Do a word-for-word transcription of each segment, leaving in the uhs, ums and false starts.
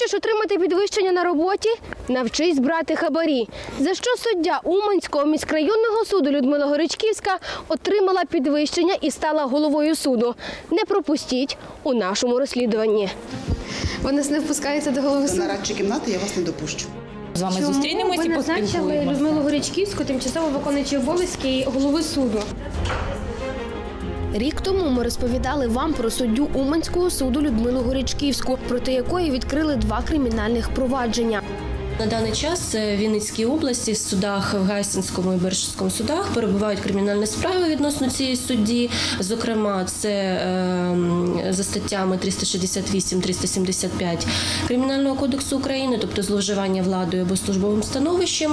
Хочеш отримати підвищення на роботі? Навчись брати хабарі. За що суддя Уманського міськрайонного суду Людмила Горичківська отримала підвищення і стала головою суду? Не пропустіть у нашому розслідуванні. Ви нас не впускаєте до голови суду? На нарадчій кімнаті я вас не допущу. З вами зустрінемось і поспілкуємося. Ви назначили Людмилу Горичківську, тимчасово виконуючий обов'язки голови суду. Рік тому ми розповідали вам про суддю Уманського суду Людмилу Горичківську, проти якої відкрили два кримінальних провадження. На даний час в Вінницькій області в судах, в Гайсинському і Бершівському судах перебувають кримінальні справи відносно цієї судді. Зокрема, це е, за статтями триста шістдесят вісім - триста сімдесят п'ять Кримінального кодексу України, тобто зловживання владою або службовим становищем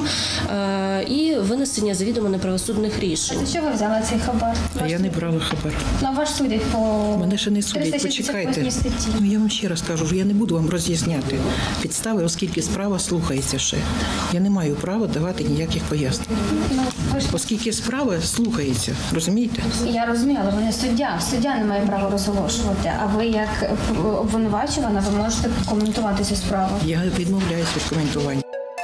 е, і винесення завідомо неправосудних рішень. За що ви взяли цей хабар? А я не брала хабар. На ваш судять по Мене ще не судять, почекайте. Ну, я вам ще раз кажу, я не буду вам роз'ясняти підстави, оскільки справа слухається ще. Я не маю права давати ніяких пояснень. Оскільки справа слухається, розумієте? Я розумію, але ви не суддя. Суддя не має права розголошувати. А ви, як обвинувачувана, ви можете коментувати цю справу. Я відмовляюсь від коментування.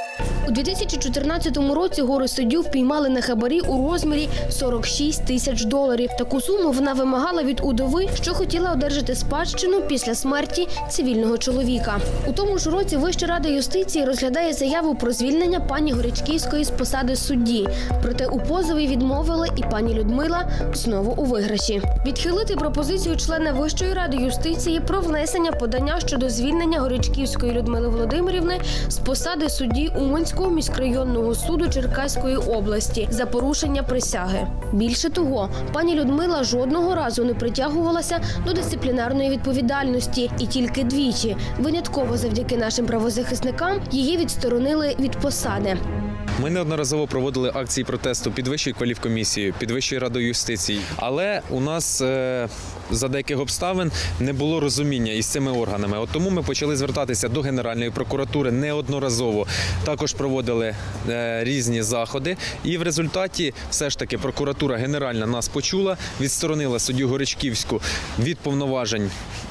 У дві тисячі чотирнадцятому році горе-суддю впіймали на хабарі у розмірі сорок шість тисяч доларів. Таку суму вона вимагала від удови, що хотіла одержати спадщину після смерті цивільного чоловіка. У тому ж році Вища рада юстиції розглядає заяву про звільнення пані Горичківської з посади судді. Проте у позові відмовили, і пані Людмила знову у виграші. Відхилити пропозицію члена Вищої ради юстиції про внесення подання щодо звільнення Горичківської Людмили Володимирівни з посади судді Уманського міськрайонного суду Черкаської області за порушення присяги. Більше того, пані Людмила жодного разу не притягувалася до дисциплінарної відповідальності і тільки двічі, винятково завдяки нашим правозахисникам, її відсторонили від посади. Ми неодноразово проводили акції протесту під Вищою кваліфкомісією, під Вищою радою юстиції. Але у нас е, за деяких обставин не було розуміння із цими органами. От тому ми почали звертатися до Генеральної прокуратури неодноразово. Також проводили е, різні заходи. І в результаті все ж таки прокуратура генеральна нас почула, відсторонила суддю Горичківську від повноважень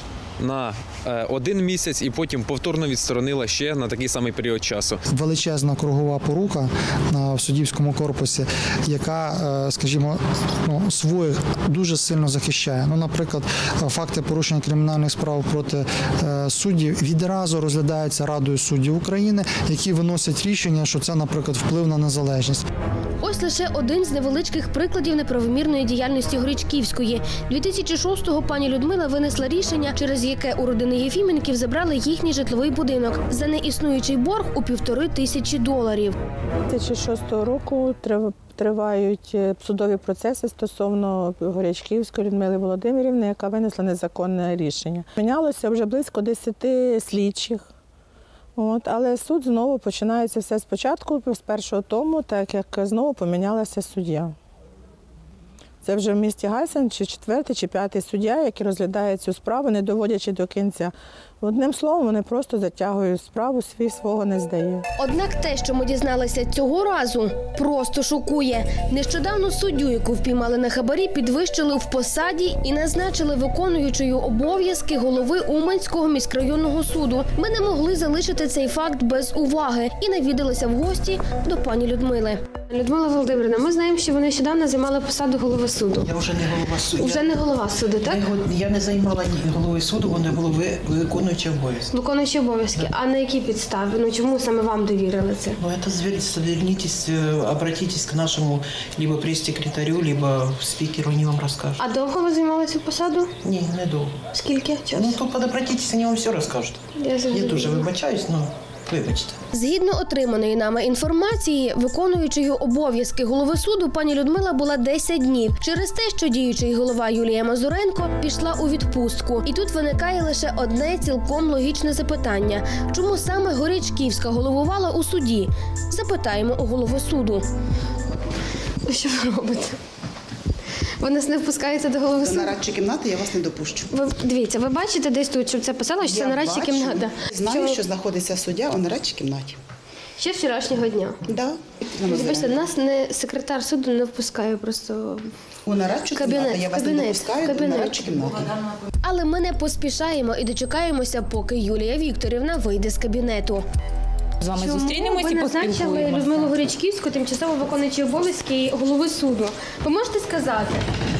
на один місяць і потім повторно відсторонила ще на такий самий період часу. Величезна кругова порука в суддівському корпусі, яка, скажімо, ну, своїх дуже сильно захищає. Ну, наприклад, факти порушення кримінальних справ проти суддів відразу розглядаються Радою суддів України, які виносять рішення, що це, наприклад, вплив на незалежність. Ось лише один з невеличких прикладів неправомірної діяльності Горичківської. дві тисячі шостого пані Людмила винесла рішення, через яке у родини Єфіменків забрали їхній житловий будинок за неіснуючий борг у півтори тисячі доларів. дві тисячі шостого року тривають судові процеси стосовно Горичківської Людмили Володимирівни, яка винесла незаконне рішення. Мінялося вже близько десяти слідчих. От, але суд знову починається все спочатку, з першого тому, так як знову помінялася суддя. Це вже в місті Гайсин чи четвертий, чи п'ятий суддя, який розглядає цю справу, не доводячи до кінця. Одним словом, вони просто затягують справу, свій свого не здає. Однак те, що ми дізналися цього разу, просто шокує. Нещодавно суддю, яку впіймали на хабарі, підвищили в посаді і назначили виконуючою обов'язки голови Уманського міськрайонного суду. Ми не могли залишити цей факт без уваги і навідалися в гості до пані Людмили. Людмила Володимирівна, ми знаємо, що ви нещодавно займали посаду голови суду. Я вже не голова суду. Вже не голова суду, так? Я не займала ні голови суду, вони голови виконуючі обов'язки. Виконуючі обов'язки. Да. А на якій підставі? Ну чому саме вам довірили це? Ну, это звернитесь, обратитесь к нашему либо прес-секретарю, либо спикеру, они вам расскажут. А довго ви займали цю посаду? Ні, не довго. Скільки часу? Ну, то обратитесь, вони вам все розкажуть. Я, Я дуже вибачаюсь, але... Вибачте. Згідно отриманої нами інформації, виконуючою обов'язки голови суду пані Людмила була десять днів. Через те, що діючий голова Юлія Мазуренко пішла у відпустку. І тут виникає лише одне цілком логічне запитання. Чому саме Горичківська головувала у суді? Запитаємо у голови суду. Що ви робите? Ви нас не впускаєте до голови суду? До нарадчої кімнати я вас не допущу. Ви, дивіться, ви бачите десь тут, щоб це писало, що я це нарадча кімната? Знаю, що... що знаходиться суддя у нарадчій кімнаті. Ще вчорашнього дня? Да. Бачите, нас не секретар суду не впускає просто У нарадчу Кабінет, кімнату я вас кабінет, не допускаю кабінет. до нарадчу кімнату. Але ми не поспішаємо і дочекаємося, поки Юлія Вікторівна вийде з кабінету. З вами Чому зустрінемось ви і назначили поспілкуємося. Людмилу Горячківську, тимчасово виконуючи обов'язки голови суду? Ви можете сказати?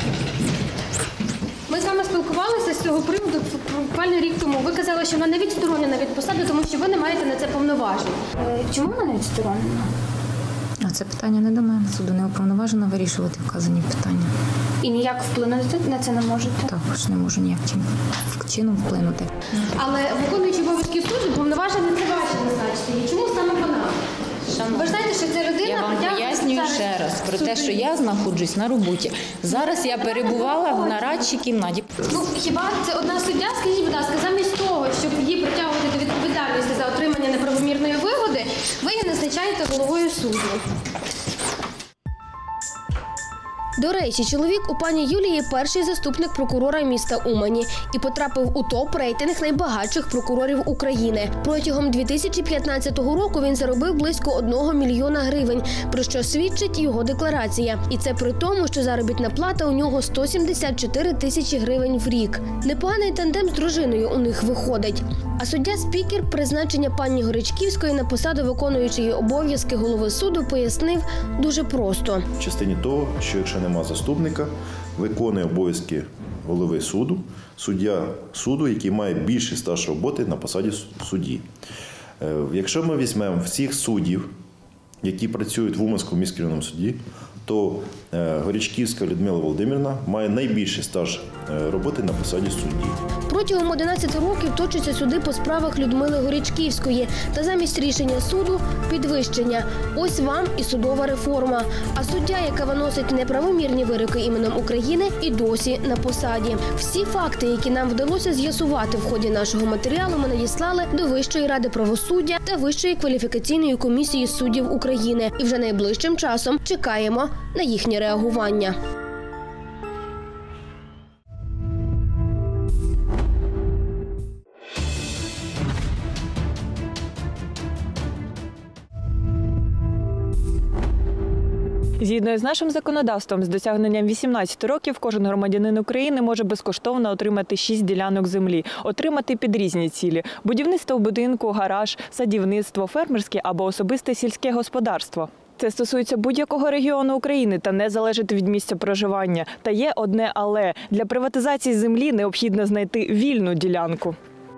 Ми з вами спілкувалися з цього приводу буквально рік тому. Ви казали, що вона не відсторонена від посади, тому що ви не маєте на це повноважень. Е, Чому вона не відсторонена? А це питання не до мене. Суду не уповноважено вирішувати вказані питання. І ніяк вплинути на це не можете? Також не можу ніяким чином вплинути. Але виконуючи обов'язки суду, повноваження це ваші назначити. І чому саме вона? Ви ж знаєте, що ця людина... Я вам притягнута пояснюю зараз ще раз про в те, суді. що я знаходжусь на роботі. Зараз я перебувала в нарадчій кімнаті. Ну, хіба це одна суддя, скажіть, будь ласка, замість того, щоб її притягувати до відповідальності за отримання неправомірної вигоди, ви її назначаєте головою суду. До речі, чоловік у пані Юлії – перший заступник прокурора міста Умані і потрапив у топ-рейтинг найбагатших прокурорів України. Протягом дві тисячі п'ятнадцятого року він заробив близько одного мільйона гривень, про що свідчить його декларація. І це при тому, що заробітна плата у нього сто сімдесят чотири тисячі гривень в рік. Непоганий тандем з дружиною у них виходить. А суддя-спікер призначення пані Горячківської на посаду виконуючої обов'язки голови суду пояснив дуже просто. В частині того, що якщо нема заступника, виконує обов'язки голови суду, суддя суду, який має більший стаж роботи на посаді судді. Е, Якщо ми візьмемо всіх суддів, які працюють в Уманському міськрайонному суді, то е, Горячківська Людмила Володимирівна має найбільший стаж е, роботи на посаді судді. Протягом одинадцяти років точаться суди по справах Людмили Горячківської. Та замість рішення суду – підвищення. Ось вам і судова реформа. А суддя, яка виносить неправомірні вироки іменем України, і досі на посаді. Всі факти, які нам вдалося з'ясувати в ході нашого матеріалу, ми надіслали до Вищої ради правосуддя та Вищої кваліфікаційної комісії суддів України. І вже найближчим часом чекаємо на їхнє реагування. Згідно з нашим законодавством, з досягненням вісімнадцяти років кожен громадянин України може безкоштовно отримати шість ділянок землі, отримати під різні цілі – будівництво будинку, гараж, садівництво, фермерське або особисте сільське господарство. Це стосується будь-якого регіону України та не залежить від місця проживання. Та є одне «але» – для приватизації землі необхідно знайти вільну ділянку.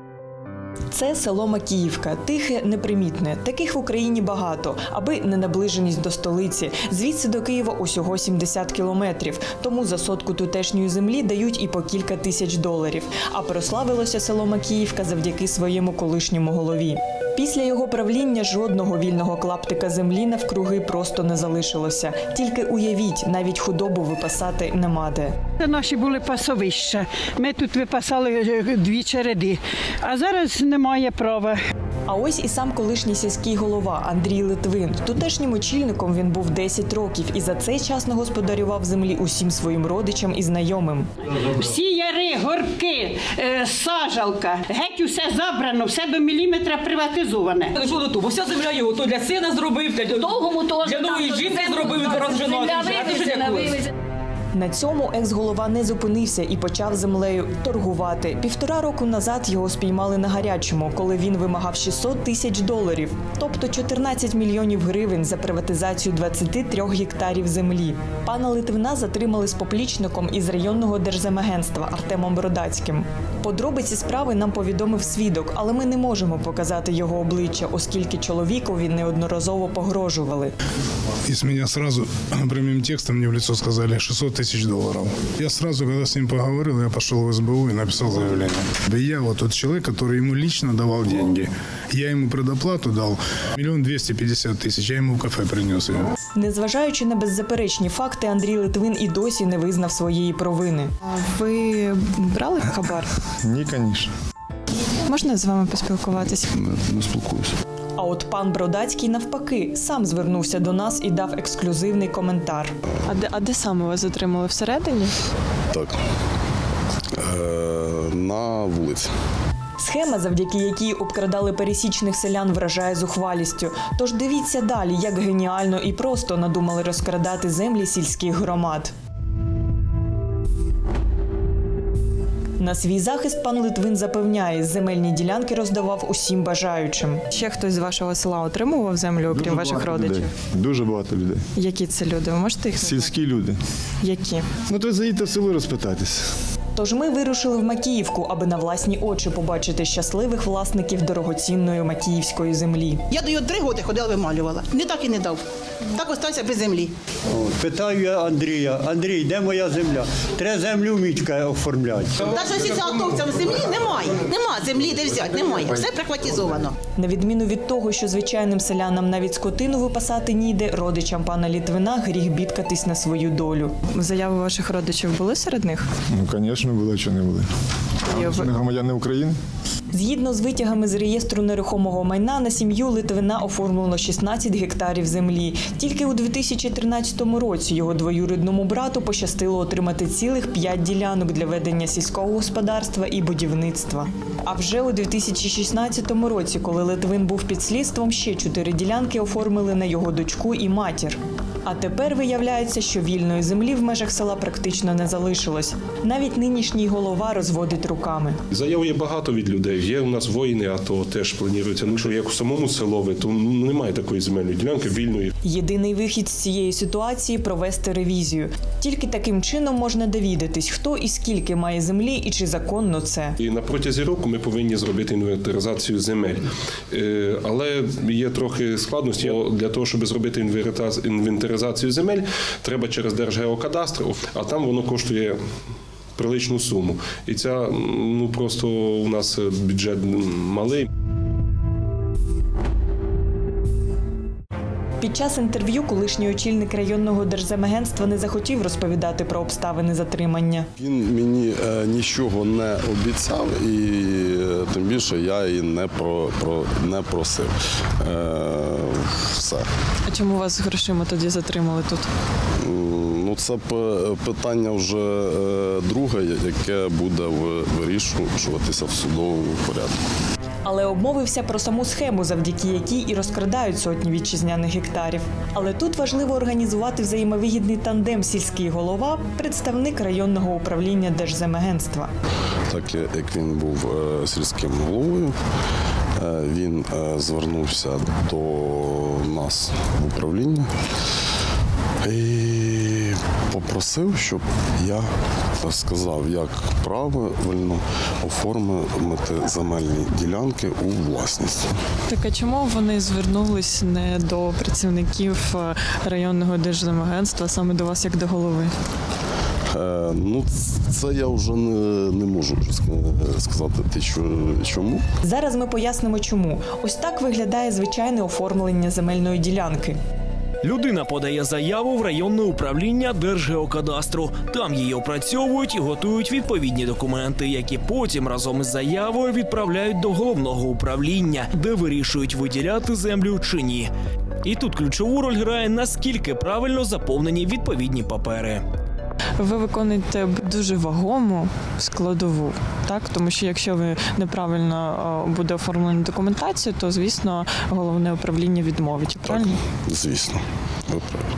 Це село Макіївка. Тихе, непримітне. Таких в Україні багато, аби не наближеність до столиці. Звідси до Києва усього сімдесят кілометрів. Тому за сотку тутешньої землі дають і по кілька тисяч доларів. А прославилося село Макіївка завдяки своєму колишньому голові. Після його правління жодного вільного клаптика землі навкруги просто не залишилося. Тільки уявіть, навіть худобу випасати нема де. Це наші були пасовища. Ми тут випасали дві череди, а зараз немає права. А ось і сам колишній сільський голова Андрій Литвин. Тутешнім очільником він був десять років і за цей час нагосподарював землі усім своїм родичам і знайомим. Всі яри, горбки, е, сажалка, геть усе забрано, все до міліметра приватизоване. Що до того? Вся земля його то для сина зробив, для довгому теж. Для нової жінки зробив, розженувся. На цьому екс-голова не зупинився і почав землею торгувати. Півтора року назад його спіймали на гарячому, коли він вимагав шістсот тисяч доларів, тобто чотирнадцять мільйонів гривень за приватизацію двадцяти трьох гектарів землі. Пана Литвина затримали з поплічником із районного держземагентства Артемом Бродацьким. Подробиці справи нам повідомив свідок, але ми не можемо показати його обличчя, оскільки чоловікові неодноразово погрожували. И с меня сразу прямым текстом мне в лицо сказали шестьсот тысяч долларов. Я сразу, когда с ним поговорил, я пошел в эс бэ у и написал заявление. Я вот тот человек, который ему лично давал деньги. Я ему предоплату дал миллион двести пятьдесят тысяч, я ему в кафе принес ее. Незважаючи на беззаперечні факти, Андрій Литвин і досі не визнав своєї провини. Ви брали хабар? Ні, звісно. Можна з вами поспілкуватися? Не спілкуюся. А от пан Бродацький навпаки сам звернувся до нас і дав ексклюзивний коментар. А де, а де саме вас затримали? Всередині? Так. Е, на вулиці. Схема, завдяки якій обкрадали пересічних селян, вражає зухвалістю. Тож дивіться далі, як геніально і просто надумали розкрадати землі сільських громад. На свій захист пан Литвин запевняє, земельні ділянки роздавав усім бажаючим. Ще хтось з вашого села отримував землю, окрім Дуже ваших багато родичів? людей. Дуже багато людей. Які це люди? Ви можете їх назвати? Сільські люди. Які? Ну то заїдьте в село розпитатись. Тож ми вирушили в Макіївку, аби на власні очі побачити щасливих власників дорогоцінної макіївської землі. Я до його три роки ходила, вималювала. Не так і не дав. Так остався без землі. Питаю я Андрія: Андрій, де моя земля? Треба землю Мітька оформляти. Навіть усі атовцям землі немає. Нема землі, де взяти, немає. Все приватизовано. На відміну від того, що звичайним селянам навіть скотину випасати ніде, родичам пана Литвина гріх бідкатись на свою долю. Заяви ваших родичів були серед них? Ну, звісно, були, чи не були. А ви не громадяни України? Згідно з витягами з реєстру нерухомого майна, на сім'ю Литвина оформлено шістнадцять гектарів землі. Тільки у дві тисячі тринадцятому році його двоюрідному брату пощастило отримати цілих п'ять ділянок для ведення сільського господарства і будівництва. А вже у дві тисячі шістнадцятому році, коли Литвин був під слідством, ще чотири ділянки оформили на його дочку і матір. А тепер виявляється, що вільної землі в межах села практично не залишилось. Навіть нинішній голова розводить руками. Заяв є багато від людей. Є у нас воїни, а то теж планується. Ну що як у самому селові, то немає такої земельної ділянки вільної. Єдиний вихід з цієї ситуації – провести ревізію. Tільки таким чином можна довідатись, хто і скільки має землі і чи законно це. І на протязі року ми повинні зробити інвентаризацію земель. Але є трохи складності. Для того, щоб зробити інвентаризацію земель, треба через Держгеокадастр, а там воно коштує приличну суму. І ця, ну просто у нас бюджет малий. Під час інтерв'ю колишній очільник районного держземагентства не захотів розповідати про обставини затримання. Він мені е, нічого не обіцяв і е, тим більше я і не, про, про, не просив. Е, все. А чому вас з грошима тоді затримали тут? Ну, це питання вже е, друге, яке буде вирішуватися в судовому порядку. Але обмовився про саму схему, завдяки якій і розкрадають сотні вітчизняних гектарів. Але тут важливо організувати взаємовигідний тандем сільський голова, представник районного управління Держземагентства. Так як він був сільським головою, він звернувся до нас в управління і попросив, щоб я сказав, як правильно оформити земельні ділянки у власність. Так а чому вони звернулись не до працівників районного держземагентства, а саме до вас як до голови? Е, ну, це я вже не, не можу сказати, чому. Зараз ми пояснимо, чому. Ось так виглядає звичайне оформлення земельної ділянки. Людина подає заяву в районне управління Держгеокадастру. Там її опрацьовують і готують відповідні документи, які потім разом із заявою відправляють до головного управління, де вирішують, виділяти землю чи ні. І тут ключову роль грає, наскільки правильно заповнені відповідні папери. Ви виконуєте дуже вагому складову, так? Тому що якщо ви неправильно буде оформлена документація, то, звісно, головне управління відмовить, правильно? Так, звісно, ви праві.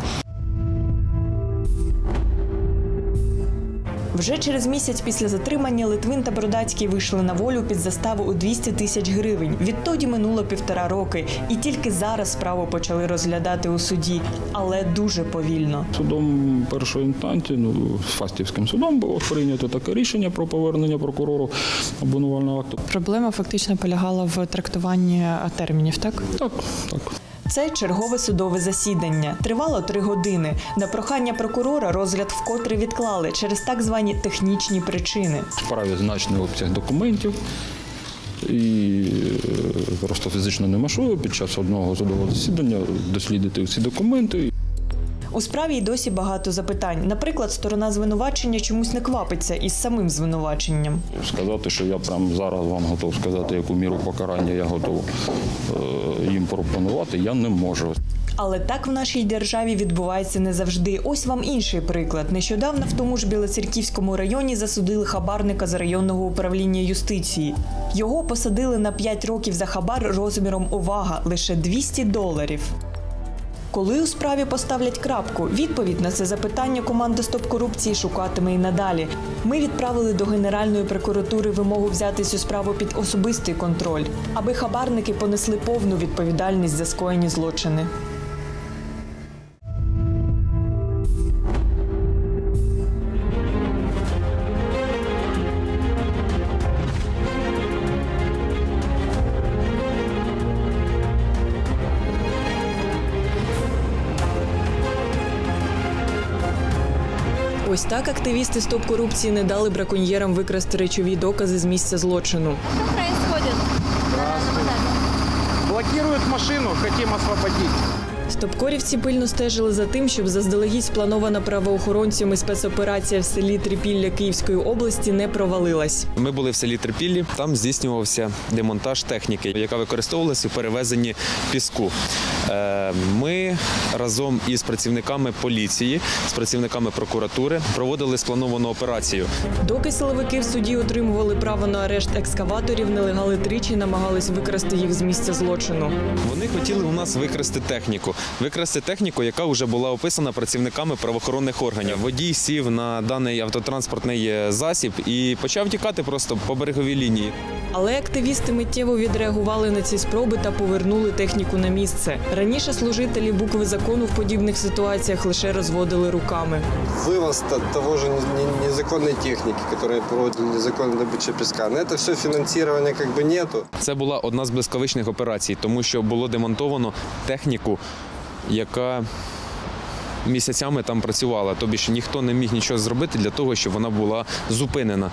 Вже через місяць після затримання Литвин та Бродацький вийшли на волю під заставу у двісті тисяч гривень. Відтоді минуло півтора роки. І тільки зараз справу почали розглядати у суді. Але дуже повільно. Судом першої інстанції, ну, Фастівським судом було прийнято таке рішення про повернення прокурору обвинувального акту. Проблема фактично полягала в трактуванні термінів, так? Так, так. Це чергове судове засідання. Тривало три години. На прохання прокурора розгляд вкотре відклали через так звані технічні причини. В справі значний обсяг документів. І просто фізично неможливо під час одного судового засідання дослідити всі документи. У справі й досі багато запитань. Наприклад, сторона звинувачення чомусь не квапиться із самим звинуваченням. Сказати, що я прямо зараз вам готов сказати, яку міру покарання я готов е, їм пропонувати, я не можу. Але так в нашій державі відбувається не завжди. Ось вам інший приклад. Нещодавно в тому ж Білоцерківському районі засудили хабарника з районного управління юстиції. Його посадили на п'ять років за хабар розміром, увага, лише двісті доларів. Коли у справі поставлять крапку? Відповідь на це запитання команда «Стоп корупції» шукатиме і надалі. Ми відправили до Генеральної прокуратури вимогу взяти цю справу під особистий контроль, аби хабарники понесли повну відповідальність за скоєні злочини. Ось так активісти «Стоп корупції» не дали браконьєрам викрасти речові докази з місця злочину. Що происходит? Блокируют машину, хотим освободить. Стопкорівці пильно стежили за тим, щоб заздалегідь спланована правоохоронцями спецоперація в селі Трипілля Київської області не провалилась. Ми були в селі Трипіллі, там здійснювався демонтаж техніки, яка використовувалася у перевезенні піску. Ми разом із працівниками поліції, з працівниками прокуратури проводили сплановану операцію. Доки силовики в суді отримували право на арешт екскаваторів, нелегали тричі намагались викрасти їх з місця злочину. Вони хотіли у нас викрасти техніку. Викрасти техніку, яка вже була описана працівниками правоохоронних органів. Водій сів на даний автотранспортний засіб і почав тікати просто по береговій лінії. Але активісти миттєво відреагували на ці спроби та повернули техніку на місце. Раніше служителі букви закону в подібних ситуаціях лише розводили руками. Вивоз того ж незаконної техніки, яка проводила незаконну добичу піска, на це все фінансування якби нету. Це була одна з блискавичних операцій, тому що було демонтовано техніку, яка місяцями там працювала. Тобі ж ніхто не міг нічого зробити для того, щоб вона була зупинена.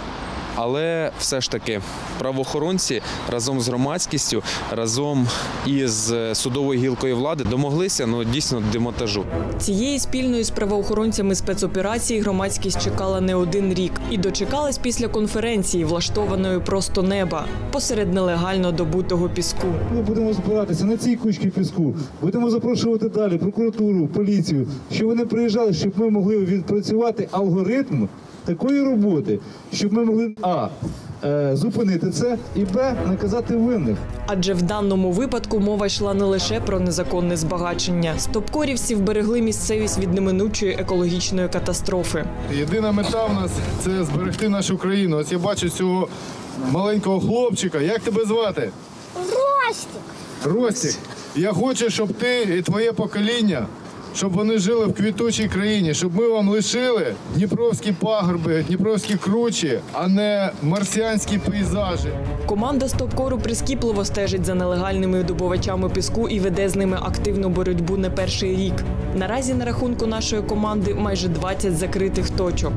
Але все ж таки правоохоронці разом з громадськістю, разом із судовою гілкою влади домоглися ну, дійсно демонтажу. Цієї спільної з правоохоронцями спецоперації громадськість чекала не один рік. І дочекалась після конференції, влаштованої просто неба, посеред нелегально добутого піску. Ми будемо збиратися на цій кучці піску, будемо запрошувати далі прокуратуру, поліцію, щоб вони приїжджали, щоб ми могли відпрацювати алгоритм такої роботи, щоб ми могли а. зупинити це і б. наказати винних. Адже в даному випадку мова йшла не лише про незаконне збагачення. Стопкорівці вберегли місцевість від неминучої екологічної катастрофи. Єдина мета в нас – це зберегти нашу країну. Ось я бачу цього маленького хлопчика. Як тебе звати? Ростик. Ростик. Я хочу, щоб ти і твоє покоління, щоб вони жили в квітучій країні, щоб ми вам лишили дніпровські пагорби, дніпровські кручі, а не марсіанські пейзажі. Команда «Стоп-кору» прискіпливо стежить за нелегальними добувачами піску і веде з ними активну боротьбу не перший рік. Наразі на рахунку нашої команди майже двадцять закритих точок.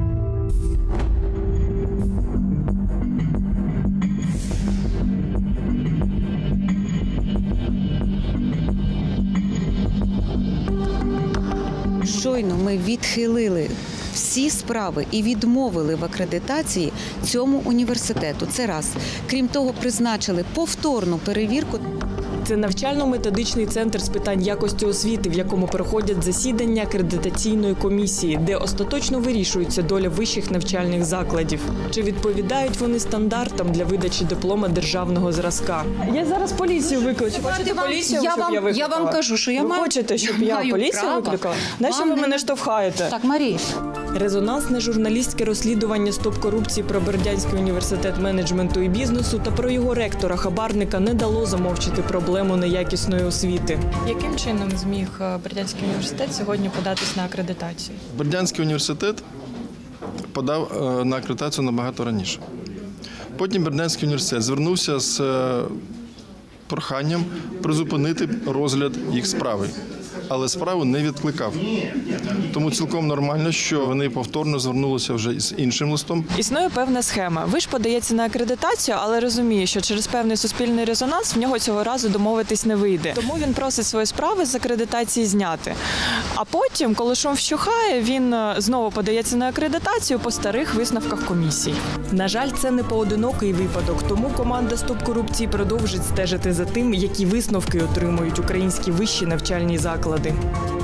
Щойно ми відхилили всі справи і відмовили в акредитації цьому університету. Це раз. Крім того, призначили повторну перевірку. Це навчально-методичний центр з питань якості освіти, в якому проходять засідання акредитаційної комісії, де остаточно вирішується доля вищих навчальних закладів. Чи відповідають вони стандартам для видачі диплома державного зразка? Я зараз поліцію викличу. Хочете поліцію, я щоб вам, я викликала? Я вам кажу, що я ви маю... хочете, щоб я, я поліцію право. викликала? Нащо ви мене штовхаєте? Так, Марія. Резонансне журналістське розслідування «Стоп корупції» про Бердянський університет менеджменту і бізнесу та про його ректора-хабарника не дало замовчити проблему неякісної освіти. Яким чином зміг Бердянський університет сьогодні податись на акредитацію? Бердянський університет подав на акредитацію набагато раніше. Потім Бердянський університет звернувся з проханням призупинити розгляд їх справи. Але справу не відкликав. Тому цілком нормально, що вони повторно звернулися вже з іншим листом. Існує певна схема. Виш подається на акредитацію, але розуміє, що через певний суспільний резонанс в нього цього разу домовитись не вийде. Тому він просить свої справи з акредитації зняти. А потім, коли шум вщухає, він знову подається на акредитацію по старих висновках комісій. На жаль, це не поодинокий випадок, тому команда «Стоп корупції» продовжить стежити за тим, які висновки отримують українські вищі навчальні заклади.